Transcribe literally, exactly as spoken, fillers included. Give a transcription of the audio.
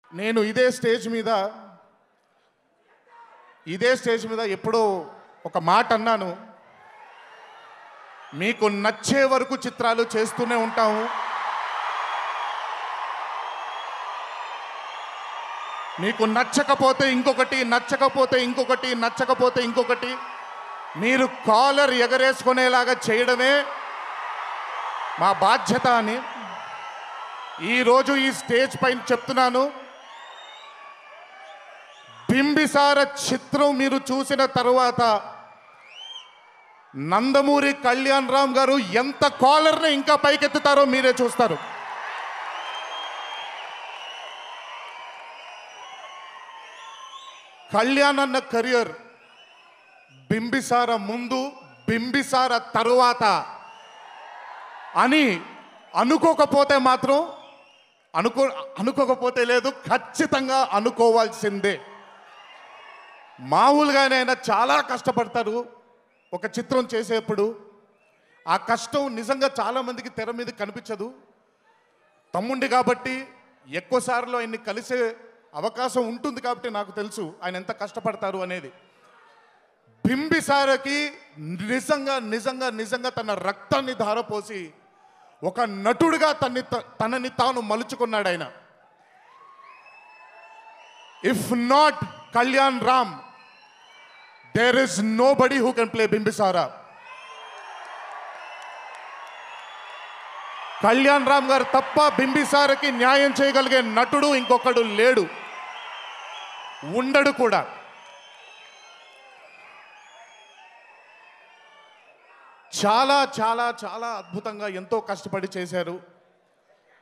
నేను ఇదే స్టేజ్ మీద ఇదే స్టేజ్ మీద ఎప్పుడో ఒక మాట అన్నాను. మీకు నచ్చే వరకు చిత్రాలు చేస్తూనే ఉంటాము. మీకు నచ్చకపోతే ఇంకొకటి, నచ్చకపోతే ఇంకొకటి, నచ్చకపోతే ఇంకొకటి, మీరు కాలర్ ఎగరేసుకునేలాగా చేయడమే మా బాధ్యత అని ఈరోజు ఈ స్టేజ్ పైన చెప్తున్నాను. బింబిసార చిత్రం మీరు చూసిన తరువాత నందమూరి కళ్యాణ్ రామ్ గారు ఎంత కాలర్ని ఇంకా పైకెత్తుతారో మీరే చూస్తారు. కళ్యాణ్ అన్న కెరియర్ బింబిసార ముందు, బింబిసార తరువాత అని అనుకోకపోతే మాత్రం అనుకో అనుకోకపోతే లేదు, ఖచ్చితంగా అనుకోవాల్సిందే. మామూలుగానే ఆయన చాలా కష్టపడతారు ఒక చిత్రం చేసేప్పుడు. ఆ కష్టం నిజంగా చాలామందికి తెర మీద కనిపించదు. తమ్ముండి కాబట్టి ఎక్కువసార్లు ఆయన్ని కలిసే అవకాశం ఉంటుంది కాబట్టి నాకు తెలుసు ఆయన ఎంత కష్టపడతారు అనేది. బింబిసారకి నిజంగా నిజంగా నిజంగా తన రక్తాన్ని ధారపోసి ఒక నటుడిగా తన్ని తనని తాను మలుచుకున్నాడు ఆయన. If not Kalyan Ram, there is nobody who can play Bimbisara. Kalyan Ram గారు తప్ప బింబిసారకి న్యాయం చేయగలిగే నటుడు ఇంకొకడు లేడు, ఉండడు కూడా. చాలా చాలా చాలా అద్భుతంగా ఎంతో కష్టపడి చేశారు.